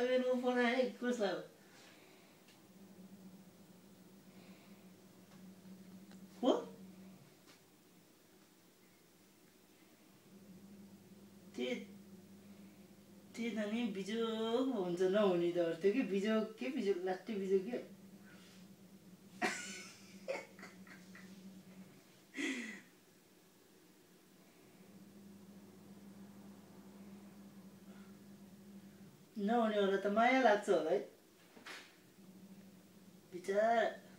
सोयाबिनको phone आए कसलाई हो त्यही त नि बिजोग हुन्छ नहुने त त्यो कि बिजोग के बिजोग लाट्टे बिजोग के नहुने होला त माया लाग्छ होला है विचार